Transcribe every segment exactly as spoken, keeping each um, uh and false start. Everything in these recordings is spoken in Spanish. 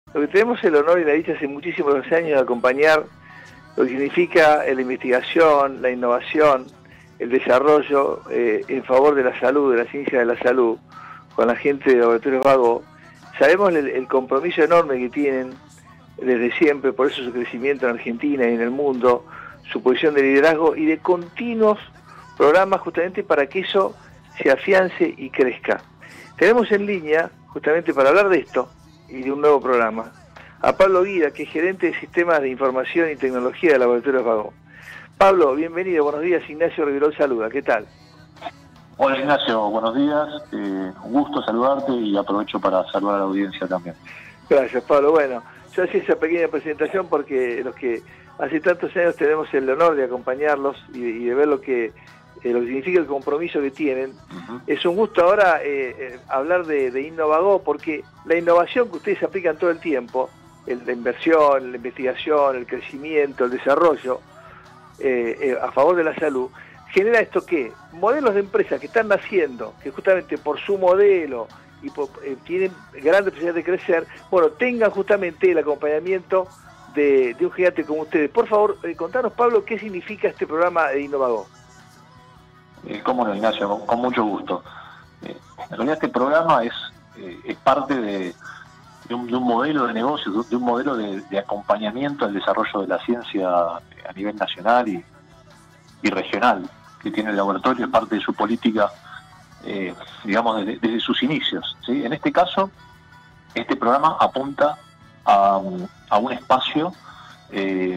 Lo que tenemos el honor y la dicha hace muchísimos años de acompañar lo que significa la investigación, la innovación, el desarrollo eh, en favor de la salud, de la ciencia de la salud, con la gente de Laboratorios Vago. Sabemos el, el compromiso enorme que tienen desde siempre, por eso su crecimiento en Argentina y en el mundo, su posición de liderazgo y de continuos programas justamente para que eso se afiance y crezca. Tenemos en línea, justamente para hablar de esto y de un nuevo programa, a Pablo Guida, que es gerente de Sistemas de Información y Tecnología de Laboratorios Vago. Pablo, bienvenido, buenos días. Ignacio Riverol saluda, ¿qué tal? Hola Ignacio, buenos días, eh, un gusto saludarte y aprovecho para saludar a la audiencia también. Gracias, Pablo. Bueno, yo hacía esa pequeña presentación porque los que hace tantos años tenemos el honor de acompañarlos y, y de ver lo que, eh, lo que significa el compromiso que tienen. Uh-huh. Es un gusto ahora eh, eh, hablar de, de Innovago, porque la innovación que ustedes aplican todo el tiempo, el, la inversión, la investigación, el crecimiento, el desarrollo eh, eh, a favor de la salud, genera esto que modelos de empresas que están naciendo, que justamente por su modelo y por, eh, tienen grandes posibilidades de crecer, bueno, tengan justamente el acompañamiento de, de un gigante como ustedes. Por favor, eh, contanos, Pablo, qué significa este programa de Innovago. Eh, cómo no, Ignacio, con, con mucho gusto. Eh, en realidad este programa es, eh, es parte de, de, un, de un modelo de negocio, de un modelo de, de acompañamiento al desarrollo de la ciencia a nivel nacional y, y regional que tiene el laboratorio, es parte de su política, eh, digamos, desde, desde sus inicios, ¿sí? En este caso, este programa apunta a, a un espacio eh,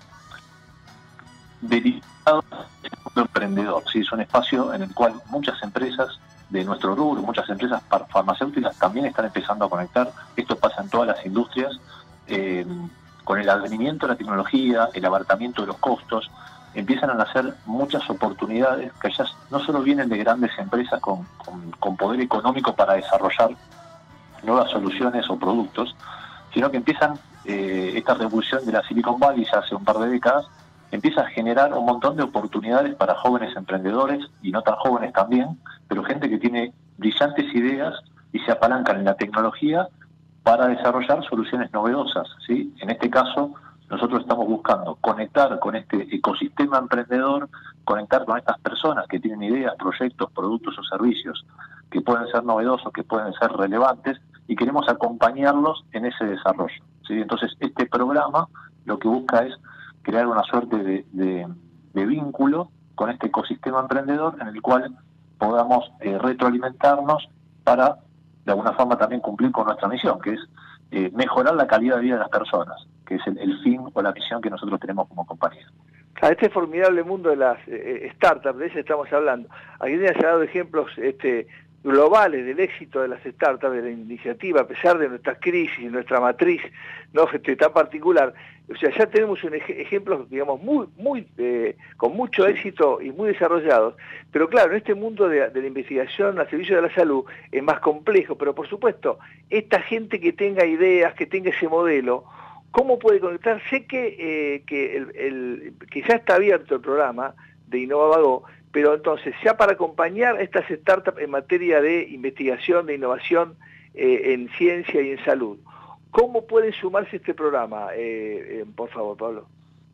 dedicado al mundo emprendedor, ¿sí? Es un espacio en el cual muchas empresas de nuestro rubro, muchas empresas farmacéuticas también están empezando a conectar. Esto pasa en todas las industrias, eh, con el advenimiento de la tecnología, el abaratamiento de los costos, empiezan a nacer muchas oportunidades que ya no solo vienen de grandes empresas con, con, con poder económico para desarrollar nuevas soluciones o productos, sino que empiezan, eh, esta revolución de la Silicon Valley ya hace un par de décadas, empieza a generar un montón de oportunidades para jóvenes emprendedores y no tan jóvenes también, pero gente que tiene brillantes ideas y se apalancan en la tecnología para desarrollar soluciones novedosas, ¿sí? En este caso, nosotros estamos buscando conectar con este ecosistema emprendedor, conectar con estas personas que tienen ideas, proyectos, productos o servicios que pueden ser novedosos, que pueden ser relevantes, y queremos acompañarlos en ese desarrollo, ¿sí? Entonces, este programa lo que busca es crear una suerte de, de, de vínculo con este ecosistema emprendedor en el cual podamos eh, retroalimentarnos para, de alguna forma, también cumplir con nuestra misión, que es eh, mejorar la calidad de vida de las personas, que es el, el fin o la misión que nosotros tenemos como compañía. A este formidable mundo de las eh, startups, de eso estamos hablando. Aquí se han dado ejemplos este, globales del éxito de las startups, de la iniciativa, a pesar de nuestras crisis y nuestra matriz no este, tan particular. O sea, ya tenemos un ej ejemplos, digamos, muy, muy, eh, con mucho éxito y muy desarrollados. Pero claro, en este mundo de, de la investigación al servicio de la salud es más complejo. Pero por supuesto, esta gente que tenga ideas, que tenga ese modelo, ¿cómo puede conectar? Sé que, eh, que, el, el, que ya está abierto el programa de Innovago, pero entonces, ya para acompañar a estas startups en materia de investigación, de innovación eh, en ciencia y en salud, ¿cómo pueden sumarse a este programa? Eh, eh, por favor, Pablo.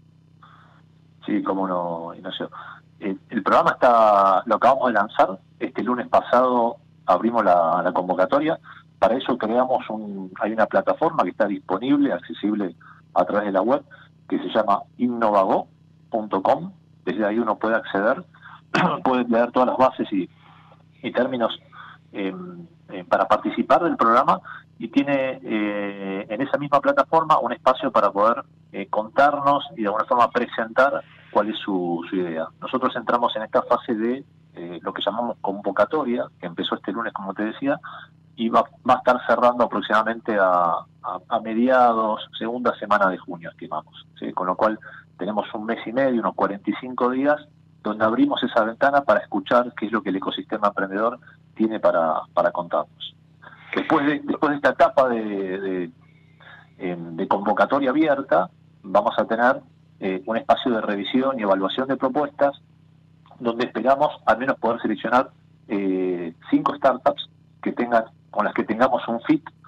Sí, cómo no, Ignacio. El, el programa está, lo acabamos de lanzar, este lunes pasado abrimos la, la convocatoria. Para eso creamos un, hay una plataforma que está disponible, accesible a través de la web, que se llama innovago punto com. Desde ahí uno puede acceder, puede leer todas las bases y, y términos eh, eh, para participar del programa, y tiene eh, en esa misma plataforma un espacio para poder eh, contarnos y de alguna forma presentar cuál es su, su idea. Nosotros entramos en esta fase de eh, lo que llamamos convocatoria, que empezó este lunes, como te decía, y va, va a estar cerrando aproximadamente a, a, a mediados, segunda semana de junio, estimamos, ¿sí? Con lo cual tenemos un mes y medio, unos cuarenta y cinco días, donde abrimos esa ventana para escuchar qué es lo que el ecosistema emprendedor tiene para, para contarnos. Después de, después de esta etapa de, de, de convocatoria abierta, vamos a tener eh, un espacio de revisión y evaluación de propuestas, donde esperamos al menos poder seleccionar eh, cinco startups que tengan, con las que tengamos un fit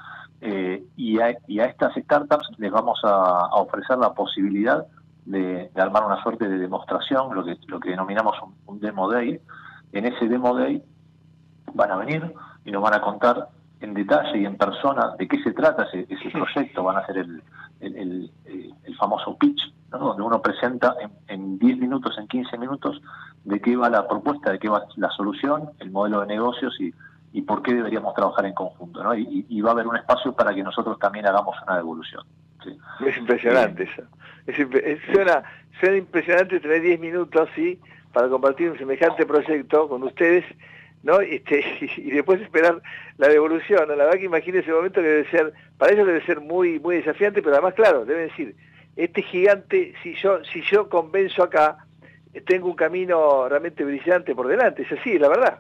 eh, y, a, y a estas startups les vamos a, a ofrecer la posibilidad de, de armar una suerte de demostración, lo que, lo que denominamos un, un Demo Day. En ese Demo Day van a venir y nos van a contar en detalle y en persona de qué se trata ese, ese proyecto. Van a hacer el, el, el, el famoso pitch, ¿no? Donde uno presenta en, en diez minutos, en quince minutos, de qué va la propuesta, de qué va la solución, el modelo de negocios y, y por qué deberíamos trabajar en conjunto, ¿no? Y, y va a haber un espacio para que nosotros también hagamos una devolución. ¿Sí? Es impresionante eh, eso. Es, es, suena, suena impresionante tener diez minutos, ¿sí?, para compartir un semejante proyecto con ustedes, ¿no? Este, y, y después esperar la devolución, ¿no? La verdad que imagino ese momento que debe ser, para ellos debe ser muy muy desafiante, pero además, claro, deben decir, este gigante, si yo si yo convenzo acá, tengo un camino realmente brillante por delante. Es así, la verdad.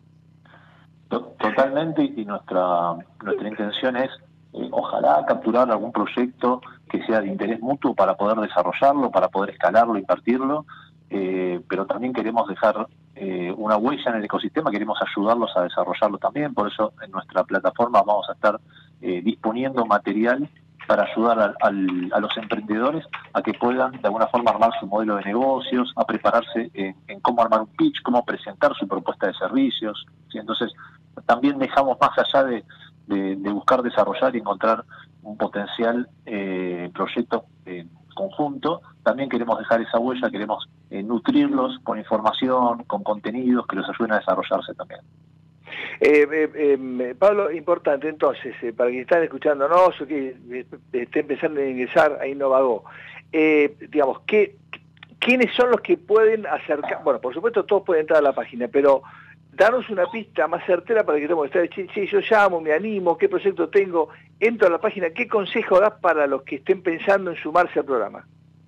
Totalmente, y nuestra nuestra intención es, eh, ojalá, capturar algún proyecto que sea de interés mutuo para poder desarrollarlo, para poder escalarlo, invertirlo, eh, pero también queremos dejar eh, una huella en el ecosistema, queremos ayudarlos a desarrollarlo también. Por eso en nuestra plataforma vamos a estar eh, disponiendo material para ayudar a, al, a los emprendedores a que puedan de alguna forma armar su modelo de negocios, a prepararse en, en cómo armar un pitch, cómo presentar su propuesta de servicios, ¿sí? Entonces también dejamos, más allá de, de, de buscar desarrollar y encontrar un potencial eh, proyecto eh, conjunto, también queremos dejar esa huella, queremos eh, nutrirlos con información, con contenidos que los ayuden a desarrollarse también. Eh, eh, eh, Pablo, importante entonces, eh, para quienes están escuchándonos o que eh, estén pensando en ingresar a Innovago, eh, digamos, ¿qué, ¿quiénes son los que pueden acercar? Bueno, por supuesto todos pueden entrar a la página, pero danos una pista más certera para que tenemos que estar, che, che, yo llamo, me animo, qué proyecto tengo, entro a la página, ¿qué consejo das para los que estén pensando en sumarse al programa?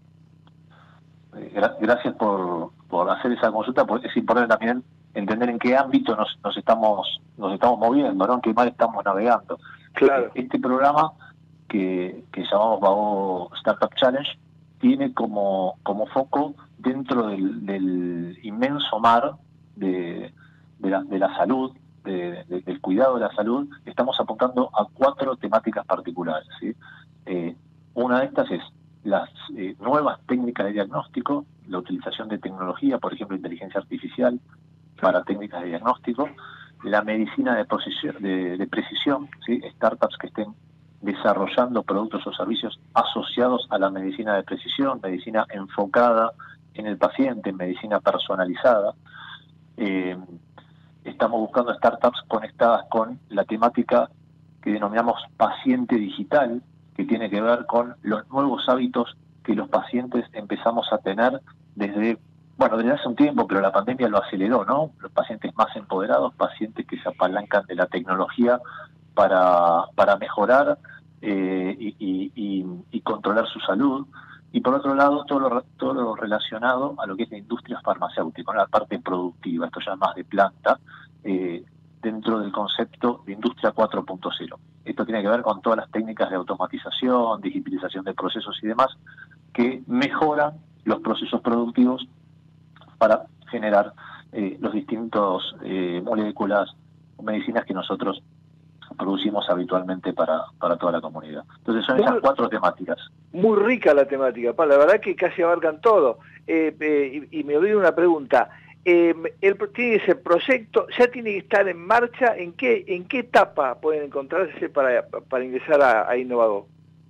Gracias por, por hacer esa consulta, porque es importante también entender en qué ámbito nos, nos estamos nos estamos moviendo, ¿no? En qué mar estamos navegando. Claro. Este programa que, que llamamos Vago Startup Challenge tiene como, como foco, dentro del, del inmenso mar de, de, la, de la salud, de, de, del cuidado de la salud, estamos apuntando a cuatro temáticas particulares, ¿sí? Eh, una de estas es las eh, nuevas técnicas de diagnóstico, la utilización de tecnología, por ejemplo, inteligencia artificial, para técnicas de diagnóstico, la medicina de precisión, de, de precisión, ¿sí? Startups que estén desarrollando productos o servicios asociados a la medicina de precisión, medicina enfocada en el paciente, medicina personalizada. Eh, estamos buscando startups conectadas con la temática que denominamos paciente digital, que tiene que ver con los nuevos hábitos que los pacientes empezamos a tener desde, bueno, desde hace un tiempo, pero la pandemia lo aceleró, ¿no? Los pacientes más empoderados, pacientes que se apalancan de la tecnología para, para mejorar eh, y, y, y, y controlar su salud. Y por otro lado, todo lo, todo lo relacionado a lo que es la industria farmacéutica, ¿no? La parte productiva, esto ya más de planta, eh, dentro del concepto de industria cuatro punto cero. Esto tiene que ver con todas las técnicas de automatización, digitalización de procesos y demás, que mejoran los procesos productivos para generar eh, los distintos eh, moléculas o medicinas que nosotros producimos habitualmente para, para toda la comunidad. Entonces son esas cuatro temáticas. Muy rica la temática, Pablo, la verdad que casi abarcan todo. Eh, eh, y, y me olvido una pregunta. Eh, el, tiene ese proyecto, ya tiene que estar en marcha. ¿En qué en qué etapa pueden encontrarse para, para ingresar a, a Innovago?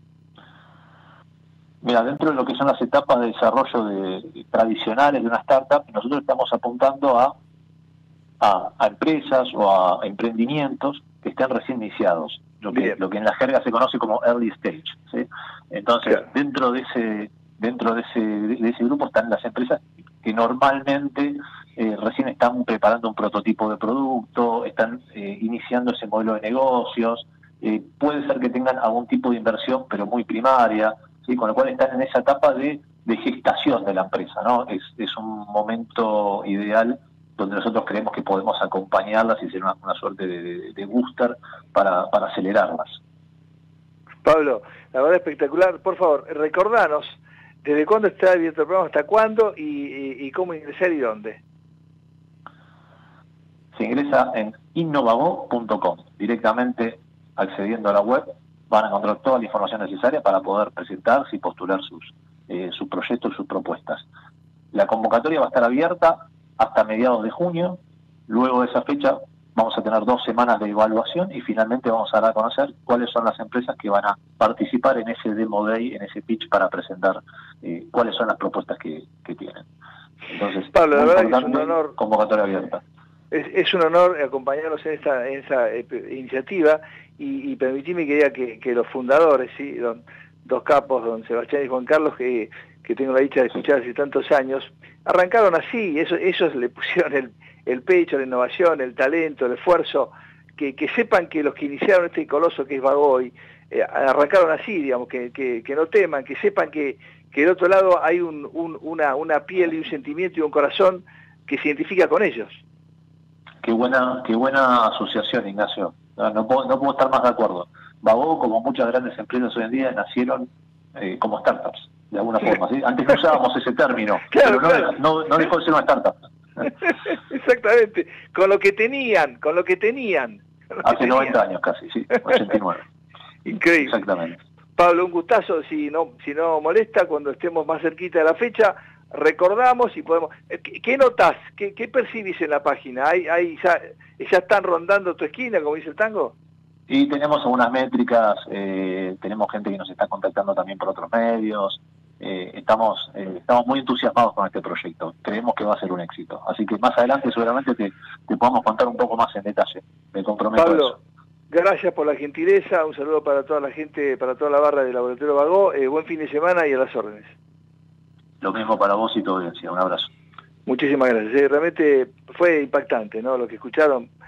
Mira, dentro de lo que son las etapas de desarrollo de, de, tradicionales de una startup, nosotros estamos apuntando a, a, a empresas o a emprendimientos que estén recién iniciados, lo que, lo que en la jerga se conoce como early stage, ¿sí? Entonces, claro, dentro de ese dentro de ese, de ese grupo están las empresas que normalmente eh, recién están preparando un prototipo de producto, están eh, iniciando ese modelo de negocios, eh, puede ser que tengan algún tipo de inversión, pero muy primaria, ¿sí? Con lo cual están en esa etapa de, de gestación de la empresa, ¿no? Es, es un momento ideal donde nosotros creemos que podemos acompañarlas y ser una, una suerte de, de, de booster para, para acelerarlas. Pablo, la verdad espectacular. Por favor, recordanos desde cuándo está abierto el programa, hasta cuándo y, y, y cómo ingresar y dónde. Se ingresa en innovago punto com, directamente accediendo a la web, van a encontrar toda la información necesaria para poder presentarse y postular sus, eh, sus proyectos y sus propuestas. La convocatoria va a estar abierta hasta mediados de junio. Luego de esa fecha vamos a tener dos semanas de evaluación y finalmente vamos a dar a conocer cuáles son las empresas que van a participar en ese Demo Day, en ese pitch para presentar eh, cuáles son las propuestas que, que tienen. Entonces, Pablo, la verdad que es un honor, convocatoria abierta. Es, es un honor acompañarnos en esta, en esa eh, iniciativa y, y permitidme que diga que, que los fundadores, ¿sí? Don, dos capos, don Sebastián y Juan Carlos, que, que tengo la dicha de escuchar hace tantos años, arrancaron así, eso, ellos le pusieron el, el pecho, la innovación, el talento, el esfuerzo, que, que sepan que los que iniciaron este coloso que es Bagoy, eh, arrancaron así, digamos, que, que, que no teman, que sepan que, que del otro lado hay un, un, una, una piel y un sentimiento y un corazón que se identifica con ellos. Qué buena, qué buena asociación, Ignacio. No, no, puedo, no puedo estar más de acuerdo. Bago, como muchas grandes empresas hoy en día, nacieron eh, como startups, de alguna forma. ¿sí? Antes no usábamos ese término, claro, pero no, claro. no, no dejó de ser una startup. Exactamente, con lo que tenían, con lo que tenían. Lo que Hace tenían. noventa años casi, sí, ochenta y nueve. Increíble. Exactamente. Pablo, un gustazo, si no, si no molesta, cuando estemos más cerquita de la fecha, recordamos y podemos... ¿Qué, qué notás? ¿Qué, ¿Qué percibís en la página? ¿Hay, hay, ya, ¿Ya están rondando tu esquina, como dice el tango? Y tenemos algunas métricas, eh, tenemos gente que nos está contactando también por otros medios, eh, estamos eh, estamos muy entusiasmados con este proyecto, creemos que va a ser un éxito, así que más adelante seguramente te, te podamos contar un poco más en detalle, me comprometo Pablo, a eso. Gracias por la gentileza, un saludo para toda la gente, para toda la barra del Laboratorio Bagó, eh, buen fin de semana y a las órdenes. Lo mismo para vos y tu audiencia, un abrazo. Muchísimas gracias, eh, realmente fue impactante, ¿no? Lo que escucharon.